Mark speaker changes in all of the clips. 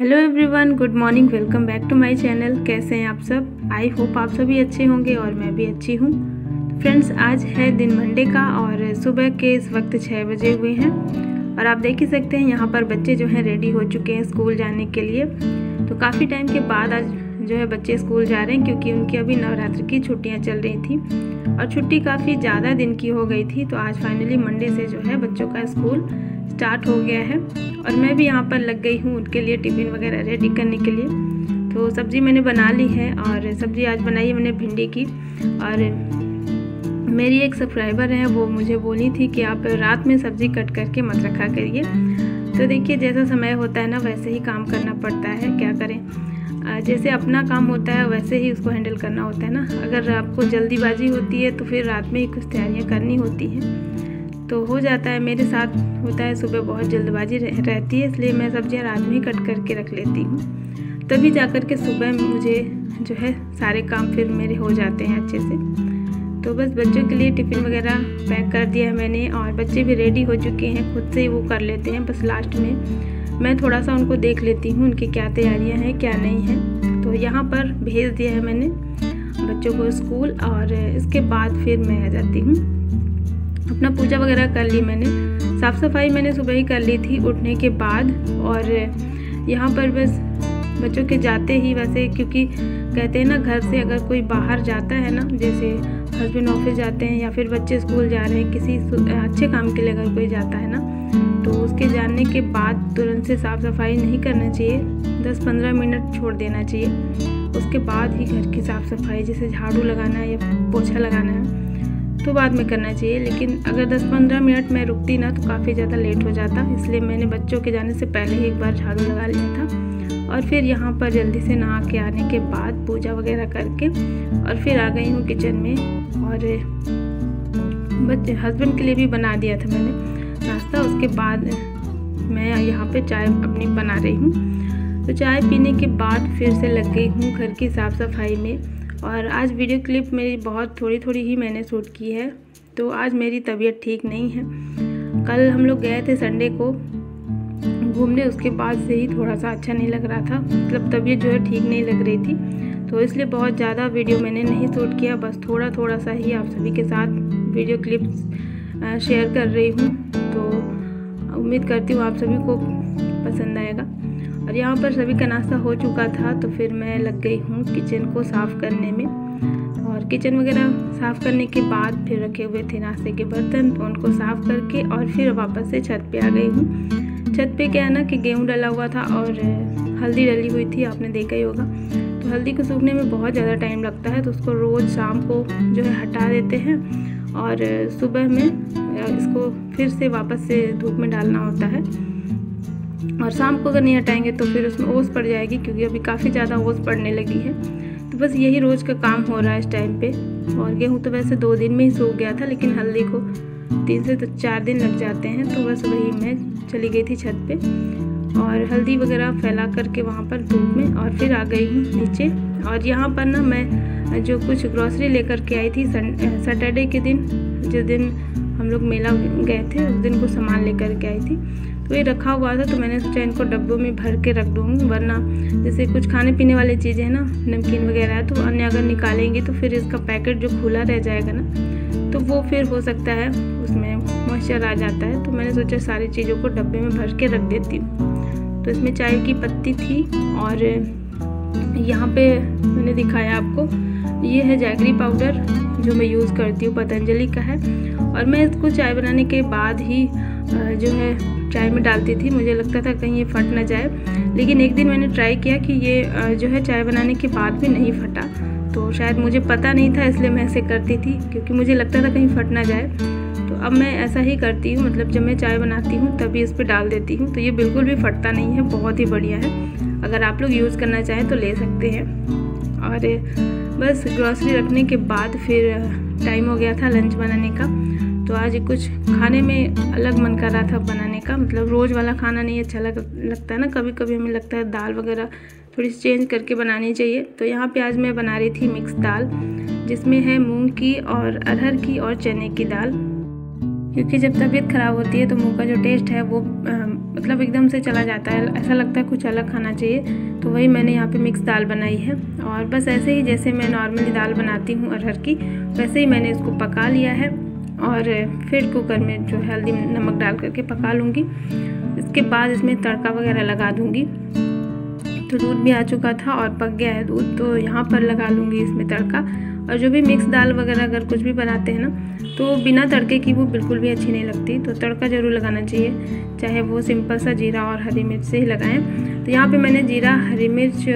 Speaker 1: Hello everyone, good morning. Welcome back to my channel. कैसे हैं आप सब? आई होप आप सभी अच्छे होंगे और मैं भी अच्छी हूँ। तो फ्रेंड्स, आज है दिन मंडे का और सुबह के इस वक्त 6 बजे हुए हैं और आप देख ही सकते हैं यहाँ पर बच्चे जो हैं रेडी हो चुके हैं स्कूल जाने के लिए। तो काफ़ी टाइम के बाद आज जो है बच्चे स्कूल जा रहे हैं क्योंकि उनकी अभी नवरात्र की छुट्टियाँ चल रही थी और छुट्टी काफ़ी ज़्यादा दिन की हो गई थी। तो आज फाइनली मंडे से जो है बच्चों का स्कूल स्टार्ट हो गया है और मैं भी यहाँ पर लग गई हूँ उनके लिए टिफ़िन वगैरह रेडी करने के लिए। तो सब्ज़ी मैंने बना ली है और सब्ज़ी आज बनाई है मैंने भिंडी की। और मेरी एक सब्सक्राइबर है, वो मुझे बोली थी कि आप रात में सब्ज़ी कट करके मत रखा करिए। तो देखिए, जैसा समय होता है ना वैसे ही काम करना पड़ता है, क्या करें। जैसे अपना काम होता है वैसे ही उसको हैंडल करना होता है ना। अगर आपको जल्दीबाजी होती है तो फिर रात में ही कुछ तैयारियाँ करनी होती हैं, तो हो जाता है। मेरे साथ होता है, सुबह बहुत जल्दबाजी रहती है, इसलिए मैं सब्जियां रात में ही कट करके रख लेती हूँ, तभी जाकर के सुबह मुझे जो है सारे काम फिर मेरे हो जाते हैं अच्छे से। तो बस बच्चों के लिए टिफ़िन वगैरह पैक कर दिया है मैंने और बच्चे भी रेडी हो चुके हैं, खुद से ही वो कर लेते हैं। बस लास्ट में मैं थोड़ा सा उनको देख लेती हूँ उनकी क्या तैयारियाँ हैं क्या नहीं हैं। तो यहाँ पर भेज दिया है मैंने बच्चों को स्कूल और इसके बाद फिर मैं आ जाती हूँ। अपना पूजा वगैरह कर ली मैंने, साफ़ सफाई मैंने सुबह ही कर ली थी उठने के बाद। और यहाँ पर बस बच्चों के जाते ही, वैसे क्योंकि कहते हैं ना घर से अगर कोई बाहर जाता है ना, जैसे हस्बैंड ऑफिस जाते हैं या फिर बच्चे स्कूल जा रहे हैं, किसी अच्छे काम के लिए अगर कोई जाता है ना, तो उसके जाने के बाद तुरंत से साफ़ सफाई नहीं करना चाहिए, 10-15 मिनट छोड़ देना चाहिए। उसके बाद ही घर की साफ़ सफाई, जैसे झाड़ू लगाना है या पोछा लगाना है, तो बाद में करना चाहिए। लेकिन अगर 10-15 मिनट मैं रुकती ना तो काफ़ी ज़्यादा लेट हो जाता, इसलिए मैंने बच्चों के जाने से पहले ही एक बार झाड़ू लगा लिया था। और फिर यहाँ पर जल्दी से नहा के आने के बाद पूजा वगैरह करके और फिर आ गई हूँ किचन में। और बच्चे हस्बैंड के लिए भी बना दिया था मैंने नाश्ता। उसके बाद मैं यहाँ पे चाय अपनी बना रही हूँ। तो चाय पीने के बाद फिर से लग गई हूँ घर की साफ़ सफाई में। और आज वीडियो क्लिप मेरी बहुत थोड़ी ही मैंने शूट की है। तो आज मेरी तबीयत ठीक नहीं है। कल हम लोग गए थे संडे को घूमने, उसके बाद से ही थोड़ा सा अच्छा नहीं लग रहा था, मतलब तबीयत जो है ठीक नहीं लग रही थी। तो इसलिए बहुत ज़्यादा वीडियो मैंने नहीं शूट किया, बस थोड़ा सा ही आप सभी के साथ वीडियो क्लिप्स शेयर कर रही हूँ। तो उम्मीद करती हूँ आप सभी को पसंद आएगा। और यहाँ पर सभी का नाश्ता हो चुका था, तो फिर मैं लग गई हूँ किचन को साफ़ करने में। और किचन वगैरह साफ़ करने के बाद फिर रखे हुए थे नाश्ते के बर्तन, तो उनको साफ़ करके और फिर वापस से छत पे आ गई हूँ। छत पे क्या है ना कि गेहूँ डला हुआ था और हल्दी डली हुई थी, आपने देखा ही होगा। तो हल्दी को सूखने में बहुत ज़्यादा टाइम लगता है, तो उसको रोज़ शाम को जो है हटा देते हैं और सुबह में इसको फिर से वापस से धूप में डालना होता है। और शाम को अगर नहीं हटाएंगे तो फिर उसमें ओस पड़ जाएगी, क्योंकि अभी काफ़ी ज़्यादा ओस पड़ने लगी है। तो बस यही रोज़ का काम हो रहा है इस टाइम पे। और गेहूँ तो वैसे 2 दिन में ही सूख गया था, लेकिन हल्दी को 3 से 4 दिन लग जाते हैं। तो बस वही मैं चली गई थी छत पे और हल्दी वगैरह फैला करके वहाँ पर धूप में, और फिर आ गई हूँ नीचे। और यहाँ पर ना मैं जो कुछ ग्रॉसरी लेकर के आई थी सैटरडे के दिन, जिस दिन हम लोग मेला गए थे, उस दिन को सामान लेकर के आई थी। तो ये रखा हुआ था, तो मैंने सोचा इनको डब्बों में भर के रख दूँगी, वरना जैसे कुछ खाने पीने वाली चीज़ें हैं ना, नमकीन वगैरह है, तो अन्य अगर निकालेंगे तो फिर इसका पैकेट जो खुला रह जाएगा ना, तो वो फिर हो सकता है उसमें मॉइस्चर आ जाता है। तो मैंने सोचा सारी चीज़ों को डब्बे में भर के रख देती हूँ। तो इसमें चाय की पत्ती थी और यहाँ पे मैंने दिखाया आपको, ये है जैगरी पाउडर जो मैं यूज़ करती हूँ, पतंजलि का है। और मैं इसको चाय बनाने के बाद ही जो है चाय में डालती थी, मुझे लगता था कहीं ये फट ना जाए। लेकिन एक दिन मैंने ट्राई किया कि ये जो है चाय बनाने के बाद भी नहीं फटा, तो शायद मुझे पता नहीं था इसलिए मैं ऐसे करती थी, क्योंकि मुझे लगता था कहीं फट ना जाए। तो अब मैं ऐसा ही करती हूँ, मतलब जब मैं चाय बनाती हूँ तभी इस पर डाल देती हूँ, तो ये बिल्कुल भी फटता नहीं है, बहुत ही बढ़िया है। अगर आप लोग यूज़ करना चाहें तो ले सकते हैं। और बस ग्रॉसरी रखने के बाद फिर टाइम हो गया था लंच बनाने का। तो आज कुछ खाने में अलग मन कर रहा था बनाने का, मतलब रोज़ वाला खाना नहीं अच्छा लगता है ना, कभी कभी हमें लगता है दाल वगैरह थोड़ी सी चेंज करके बनानी चाहिए। तो यहाँ पे आज मैं बना रही थी मिक्स दाल, जिसमें है मूंग की और अरहर की और चने की दाल। क्योंकि जब तबीयत ख़राब होती है तो मुंह का जो टेस्ट है वो मतलब एकदम से चला जाता है, ऐसा लगता है कुछ अलग खाना चाहिए। तो वही मैंने यहाँ पे मिक्स दाल बनाई है और बस ऐसे ही जैसे मैं नॉर्मली दाल बनाती हूँ अरहर की, वैसे ही मैंने इसको पका लिया है और फिर कुकर में जो हल्दी नमक डाल करके पका लूँगी। इसके बाद इसमें तड़का वगैरह लगा दूँगी। तो दूध भी आ चुका था और पक गया है दूध, तो यहाँ पर लगा लूँगी इसमें तड़का। और जो भी मिक्स दाल वगैरह अगर कुछ भी बनाते हैं ना, तो बिना तड़के की वो बिल्कुल भी अच्छी नहीं लगती। तो तड़का ज़रूर लगाना चाहिए, चाहे वो सिंपल सा जीरा और हरी मिर्च से ही लगाएं। तो यहाँ पे मैंने जीरा, हरी मिर्च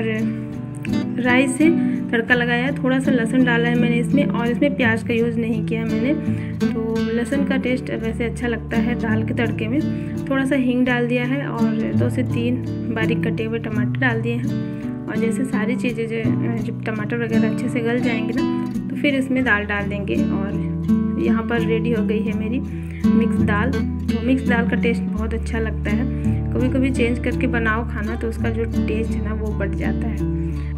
Speaker 1: और राई से तड़का लगाया। थोड़ा सा लहसुन डाला है मैंने इसमें, और इसमें प्याज का यूज़ नहीं किया मैंने। तो लहसुन का टेस्ट वैसे अच्छा लगता है दाल के तड़के में। थोड़ा सा हींग डाल दिया है और 2 से 3 बारीक कटे हुए टमाटर डाल दिए हैं। और जैसे सारी चीज़ें जब टमाटर वगैरह अच्छे से गल जाएंगे ना, तो फिर इसमें दाल डाल देंगे। और यहाँ पर रेडी हो गई है मेरी मिक्स दाल। तो मिक्स दाल का टेस्ट बहुत अच्छा लगता है। कभी कभी चेंज करके बनाओ खाना तो उसका जो टेस्ट है ना वो बढ़ जाता है।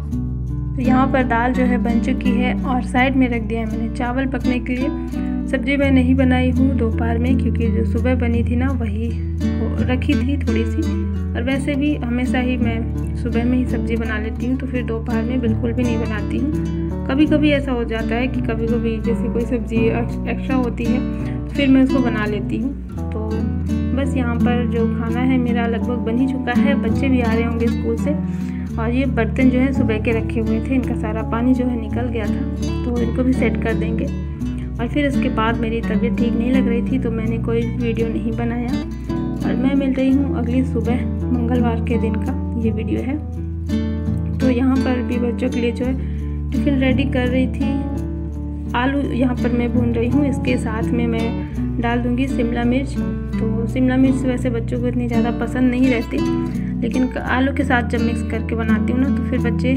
Speaker 1: तो यहाँ पर दाल जो है बन चुकी है और साइड में रख दिया है मैंने चावल पकने के लिए। सब्ज़ी मैं नहीं बनाई हूँ दोपहर में, क्योंकि जो सुबह बनी थी ना वही रखी थी थोड़ी सी। और वैसे भी हमेशा ही मैं सुबह में ही सब्ज़ी बना लेती हूँ, तो फिर दोपहर में बिल्कुल भी नहीं बनाती हूँ। कभी कभी ऐसा हो जाता है कि कभी कभी जैसे कोई सब्ज़ी एक्स्ट्रा होती है तो फिर मैं उसको बना लेती हूँ। तो बस यहाँ पर जो खाना है मेरा लगभग बन ही चुका है। बच्चे भी आ रहे होंगे स्कूल से। और ये बर्तन जो है सुबह के रखे हुए थे, इनका सारा पानी जो है निकल गया था, तो इनको भी सेट कर देंगे। और फिर इसके बाद मेरी तबीयत ठीक नहीं लग रही थी, तो मैंने कोई वीडियो नहीं बनाया। और मैं मिल रही हूँ अगली सुबह मंगलवार के दिन का ये वीडियो है। तो यहाँ पर भी बच्चों के लिए जो है टिफ़िन रेडी कर रही थी। आलू यहाँ पर मैं भून रही हूँ, इसके साथ में मैं डाल दूँगी शिमला मिर्च। तो शिमला मिर्च वैसे बच्चों को इतनी ज़्यादा पसंद नहीं रहती, लेकिन आलू के साथ जब मिक्स करके बनाती हूँ ना तो फिर बच्चे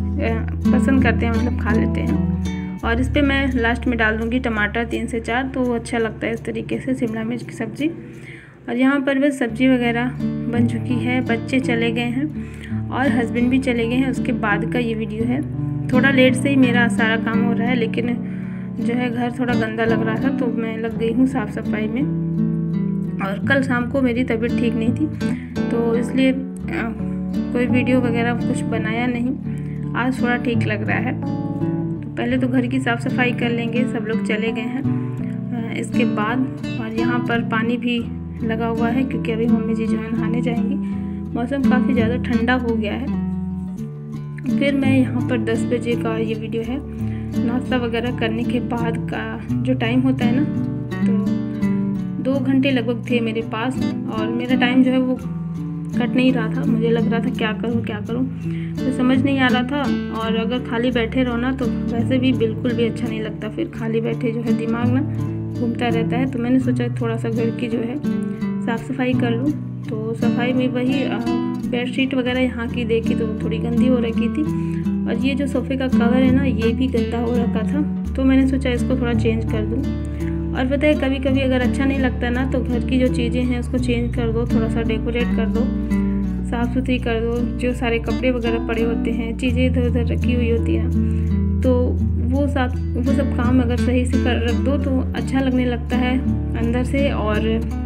Speaker 1: पसंद करते हैं, मतलब खा लेते हैं। और इस पर मैं लास्ट में डाल दूँगी टमाटर 3 से 4, तो अच्छा लगता है इस तरीके से शिमला मिर्च की सब्ज़ी। और यहाँ पर बस सब्ज़ी वगैरह बन चुकी है, बच्चे चले गए हैं और हस्बैंड भी चले गए हैं, उसके बाद का ये वीडियो है। थोड़ा लेट से ही मेरा सारा काम हो रहा है, लेकिन जो है घर थोड़ा गंदा लग रहा था तो मैं लग गई हूँ साफ़ सफाई में। और कल शाम को मेरी तबीयत ठीक नहीं थी, तो इसलिए कोई वीडियो वगैरह कुछ बनाया नहीं। आज थोड़ा ठीक लग रहा है, तो पहले तो घर की साफ़ सफाई कर लेंगे, सब लोग चले गए हैं इसके बाद। और यहाँ पर पानी भी लगा हुआ है, क्योंकि अभी मम्मी जी जो है नहाने जाएंगी। मौसम काफ़ी ज़्यादा ठंडा हो गया है। फिर मैं यहाँ पर 10 बजे का ये वीडियो है, नाश्ता वगैरह करने के बाद का जो टाइम होता है ना, तो 2 घंटे लगभग थे मेरे पास। और मेरा टाइम जो है वो कट नहीं रहा था। मुझे लग रहा था क्या करूँ, तो समझ नहीं आ रहा था। और अगर खाली बैठे रहो ना तो वैसे भी बिल्कुल भी अच्छा नहीं लगता। फिर खाली बैठे जो है दिमाग ना घूमता रहता है। तो मैंने सोचा थोड़ा सा घर की जो है साफ़ सफाई कर लूँ। तो सफाई में वही बेडशीट वगैरह यहाँ की देखी तो थोड़ी गंदी हो रखी थी। और ये जो सोफ़े का कवर है ना, ये भी गंदा हो रखा था, तो मैंने सोचा इसको थोड़ा चेंज कर दूँ। और पता है कभी कभी अगर अच्छा नहीं लगता ना, तो घर की जो चीज़ें हैं उसको चेंज कर दो, थोड़ा सा डेकोरेट कर दो, साफ़ सुथरी कर दो। जो सारे कपड़े वगैरह पड़े होते हैं, चीज़ें इधर उधर रखी हुई होती हैं, तो वो सब काम अगर सही से कर रख दो तो अच्छा लगने लगता है अंदर से। और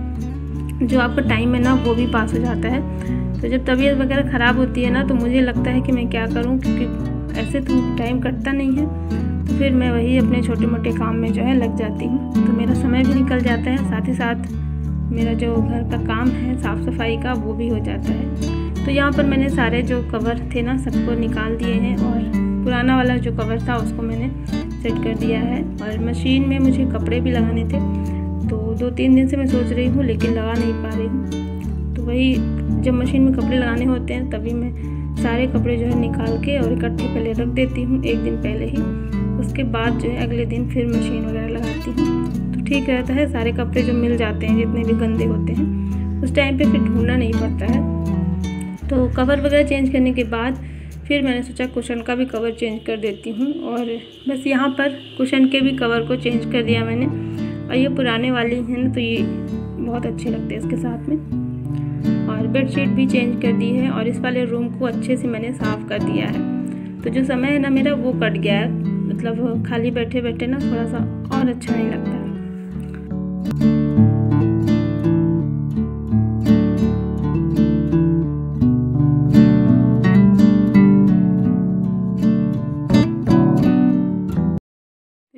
Speaker 1: जो आपका टाइम है ना वो भी पास हो जाता है। तो जब तबीयत वगैरह ख़राब होती है ना, तो मुझे लगता है कि मैं क्या करूं, क्योंकि ऐसे तो टाइम कटता नहीं है। तो फिर मैं वही अपने छोटे मोटे काम में जो है लग जाती हूं, तो मेरा समय भी निकल जाता है, साथ ही साथ मेरा जो घर का काम है साफ़ सफाई का वो भी हो जाता है। तो यहाँ पर मैंने सारे जो कवर थे ना सबको निकाल दिए हैं, और पुराना वाला जो कवर था उसको मैंने सेट कर दिया है। और मशीन में मुझे कपड़े भी लगाने थे, तो 2-3 दिन से मैं सोच रही हूँ लेकिन लगा नहीं पा रही हूँ। तो वही जब मशीन में कपड़े लगाने होते हैं तभी मैं सारे कपड़े जो है निकाल के और इकट्ठे पहले रख देती हूँ 1 दिन पहले ही। उसके बाद जो है अगले दिन फिर मशीन वगैरह लगाती हूँ, तो ठीक रहता है। सारे कपड़े जो मिल जाते हैं जितने भी गंदे होते हैं, उस टाइम पे फिर ढूंढना नहीं पड़ता है। तो कवर वगैरह चेंज करने के बाद फिर मैंने सोचा कुशन का भी कवर चेंज कर देती हूँ। और बस यहाँ पर कुशन के भी कवर को चेंज कर दिया मैंने। और ये पुराने वाली हैं ना, तो ये बहुत अच्छे लगते हैं इसके साथ में। और बेडशीट भी चेंज कर दी है, और इस वाले रूम को अच्छे से मैंने साफ़ कर दिया है। तो जो समय है ना मेरा वो कट गया है, मतलब खाली बैठे बैठे ना थोड़ा सा और अच्छा नहीं लगता है।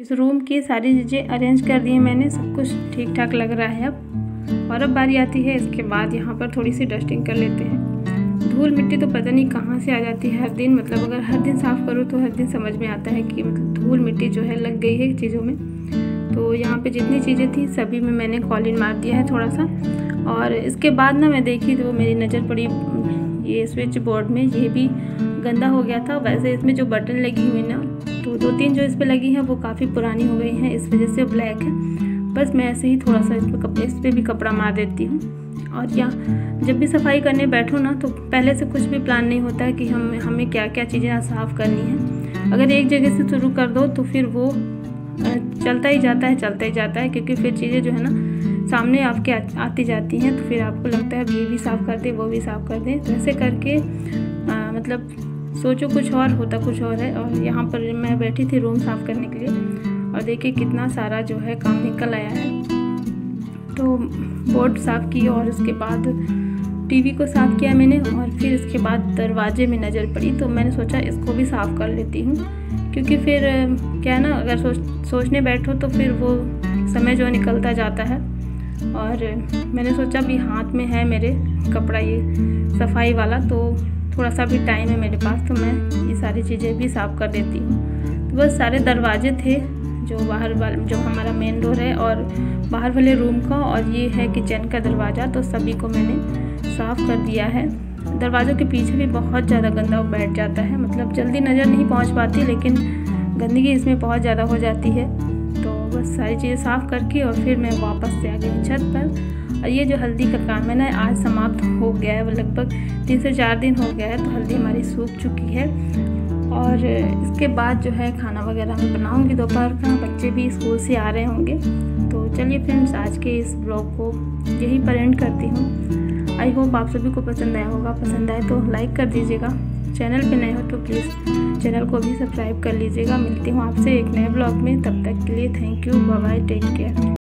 Speaker 1: इस रूम की सारी चीज़ें अरेंज कर दी हैं मैंने, सब कुछ ठीक ठाक लग रहा है अब। और अब बारी आती है इसके बाद यहाँ पर थोड़ी सी डस्टिंग कर लेते हैं। धूल मिट्टी तो पता नहीं कहाँ से आ जाती है हर दिन, मतलब अगर हर दिन साफ़ करो तो हर दिन समझ में आता है कि मतलब धूल मिट्टी जो है लग गई है चीज़ों में। तो यहाँ पे जितनी चीज़ें थी सभी में मैंने कॉलिन मार दिया है थोड़ा सा। और इसके बाद ना मैं देखी तो मेरी नज़र पड़ी ये स्विच बोर्ड में, ये भी गंदा हो गया था। वैसे इसमें जो बटन लगी हुई ना, तो 2-3 जो इस पर लगी हैं वो काफ़ी पुरानी हो गई हैं, इस वजह से ब्लैक है। बस मैं ऐसे ही थोड़ा सा इस पर भी कपड़ा मार देती हूँ। और या जब भी सफाई करने बैठो ना तो पहले से कुछ भी प्लान नहीं होता है कि हमें क्या क्या चीज़ें साफ़ करनी है। अगर एक जगह से शुरू कर दो तो फिर वो चलता ही जाता है, क्योंकि फिर चीज़ें जो है ना सामने आपके आती जाती हैं, तो फिर आपको लगता है ये भी साफ़ कर दे, वो भी साफ़ कर दे। तो ऐसे करके मतलब सोचो कुछ और होता कुछ और है। और यहाँ पर मैं बैठी थी रूम साफ़ करने के लिए, और देखिए कितना सारा जो है काम निकल आया है। तो बोर्ड साफ़ की और उसके बाद टीवी को साफ़ किया मैंने, और फिर इसके बाद दरवाजे में नज़र पड़ी तो मैंने सोचा इसको भी साफ़ कर लेती हूँ, क्योंकि फिर क्या है ना, अगर सोचने बैठो तो फिर वो समय जो निकलता जाता है। और मैंने सोचा भी हाथ में है मेरे कपड़ा ये सफाई वाला, तो थोड़ा सा भी टाइम है मेरे पास, तो मैं ये सारी चीज़ें भी साफ़ कर देती हूँ। तो बस सारे दरवाजे थे जो बाहर वाले, जो हमारा मेन डोर है और बाहर वाले रूम का, और ये है किचन का दरवाज़ा, तो सभी को मैंने साफ़ कर दिया है। दरवाज़ों के पीछे भी बहुत ज़्यादा गंदा बैठ जाता है, मतलब जल्दी नज़र नहीं पहुँच पाती, लेकिन गंदगी इसमें बहुत ज़्यादा हो जाती है। तो बस सारी चीज़ें साफ़ करके और फिर मैं वापस से आ गई छत पर। और ये जो हल्दी का काम है ना, आज समाप्त हो गया है, लगभग 3 से 4 दिन हो गया है, तो हल्दी हमारी सूख चुकी है। और इसके बाद जो है खाना वगैरह मैं बनाऊंगी दोपहर का, बच्चे भी स्कूल से आ रहे होंगे। तो चलिए फ्रेंड्स, आज के इस ब्लॉग को यहीं पर एंड करती हूँ। आई होप आप सभी को पसंद आया होगा। पसंद आए तो लाइक कर दीजिएगा, चैनल पे नए हो तो प्लीज़ चैनल को भी सब्सक्राइब कर लीजिएगा। मिलती हूँ आपसे एक नए ब्लॉग में, तब तक के लिए thank you, bye bye, take care.